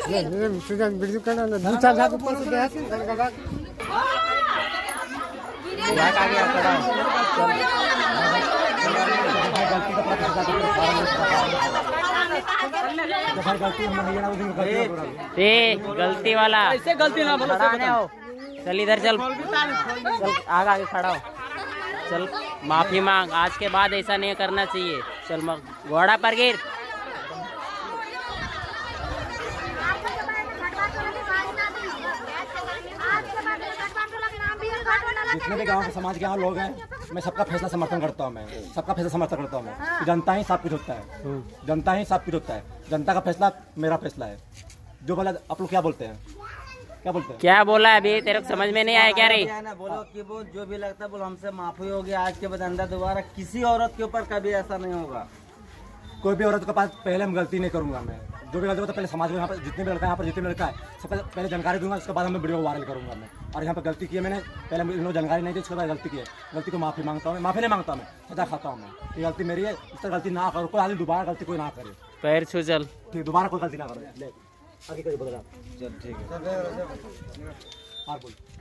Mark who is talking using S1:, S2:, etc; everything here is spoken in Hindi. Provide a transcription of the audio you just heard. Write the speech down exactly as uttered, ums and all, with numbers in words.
S1: गलती वाला ऐसे गलती ना बोलो। चल इधर चल, चल आगे आगे खड़ा हो, चल माफी मांग। आज के बाद ऐसा नहीं करना चाहिए। चल घोड़ा पर गिर।
S2: जितने भी गांव के समाज के यहाँ लोग हैं, मैं सबका फैसला समर्थन करता हूँ। मैं सबका फैसला समर्थन करता हूँ। मैं जनता ही सब कुछ होता है, जनता ही सब कुछ होता है। जनता का फैसला मेरा फैसला है। जो बोला आप लोग क्या बोलते हैं, क्या बोलते हैं?
S1: क्या बोला अभी तेरे को समझ में नहीं आया क्या रे?
S3: बोलो कि वो जो भी लगता है बोलो हमसे माफी होगी। आज के बाद अंदर दोबारा किसी औरत के ऊपर कभी ऐसा नहीं होगा।
S2: कोई भी औरत के पास पहले हम गलती नहीं करूंगा। मैं जो भी गलती होता है पहले समाज में यहाँ पर जितने भी लड़का है, यहाँ पर जितने भी लड़का है सबसे पहले जानकारी दूंगा। उसके बाद हम वीडियो वायरल करूंगा मैं। और यहाँ पर गलती की है मैंने, पहले इन लोग जानकारी नहीं दी, उसके बाद गलती की है। गलती को माफी मांगता हूँ। माफी नहीं मांगता मैं, सजा खाता हूँ मैं। ये गलती मेरी है, इस तरह गलती ना करो। कोई आदमी दोबारा गलती कोई ना करे।
S1: पैर छू चल,
S2: ठीक, दोबारा कोई गलती ना करो। आगे करिए, बोल रहा। चल ठीक है, बोल।